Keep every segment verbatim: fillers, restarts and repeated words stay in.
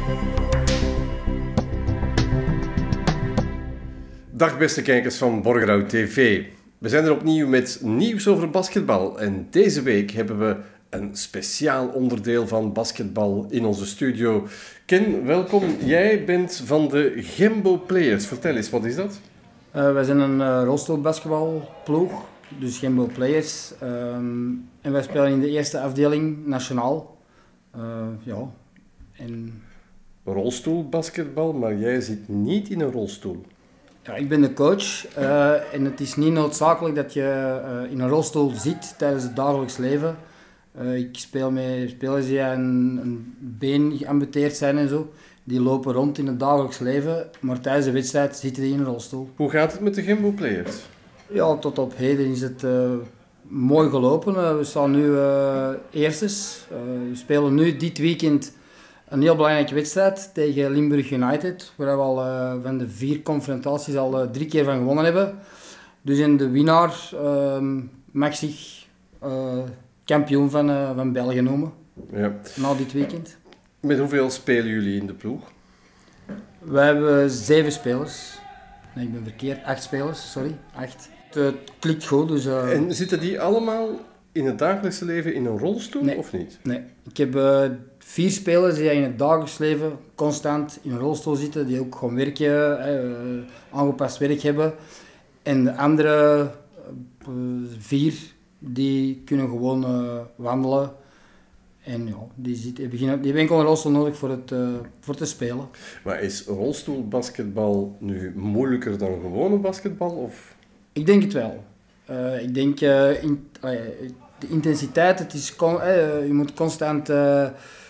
Dag beste kijkers van Borgerhout T V. We zijn er opnieuw met nieuws over basketbal en deze week hebben we een speciaal onderdeel van basketbal in onze studio. Ken, welkom. Jij bent van de Gembo Players. Vertel eens, wat is dat? Uh, wij zijn een uh, rolstoelbasketbalploeg, dus Gembo Players. Um, en wij spelen in de eerste afdeling nationaal. Uh, ja. En... Rolstoelbasketbal, maar jij zit niet in een rolstoel. Ja, ik ben de coach uh, en het is niet noodzakelijk dat je uh, in een rolstoel zit tijdens het dagelijks leven. Uh, ik speel met spelers die een, een been geamputeerd zijn en zo. Die lopen rond in het dagelijks leven, maar tijdens de wedstrijd zitten die in een rolstoel. Hoe gaat het met de Gembo Players? Ja, tot op heden is het uh, mooi gelopen. Uh, we staan nu uh, eerstes. Uh, we spelen nu dit weekend een heel belangrijke wedstrijd tegen Limburg United, waar we al uh, van de vier confrontaties al uh, drie keer van gewonnen hebben. Dus in de winnaar uh, mag zich uh, kampioen van, uh, van België noemen, ja. Na dit weekend. Met hoeveel spelen jullie in de ploeg? We hebben zeven spelers. Nee, ik ben verkeerd. Acht spelers, sorry. Acht. Het klikt goed, dus... Uh... En zitten die allemaal in het dagelijkse leven in een rolstoel, nee. of niet? Nee. Ik heb uh, vier spelers die in het dagelijks leven constant in een rolstoel zitten, die ook gewoon werken, uh, aangepast werk hebben. En de andere uh, vier, die kunnen gewoon uh, wandelen. En ja, die, zit, die, beginnen, die hebben enkel een rolstoel nodig voor, het, uh, voor te spelen. Maar is rolstoelbasketbal nu moeilijker dan gewone basketbal? Of? Ik denk het wel. Uh, ik denk uh, in, uh, de intensiteit, het is con, uh, je moet constant uh,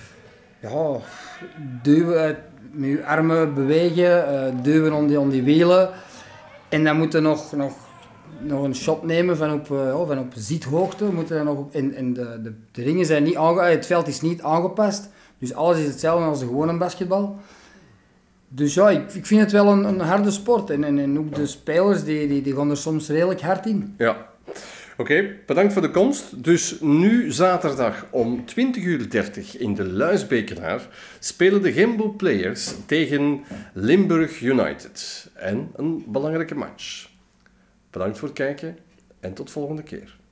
ja, duwen, uh, met je armen bewegen, uh, duwen om die, om die wielen. En dan moet je nog, nog, nog een shot nemen van op, uh, van op zithoogte. Moet je nog op, en en de, de, de ringen zijn niet aange, het veld is niet aangepast. Dus alles is hetzelfde als de gewone basketbal. Dus ja, ik, ik vind het wel een, een harde sport. En, en, en ook de spelers die, die, die gaan er soms redelijk hard in. Ja. Oké, okay, bedankt voor de komst. Dus nu zaterdag om twintig uur dertig in de Luisbekenaar spelen de Gembo Players tegen Limburg United. En een belangrijke match. Bedankt voor het kijken en tot volgende keer.